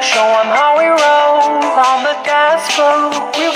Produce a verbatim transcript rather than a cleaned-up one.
Show 'em how we roll on the dance floor. We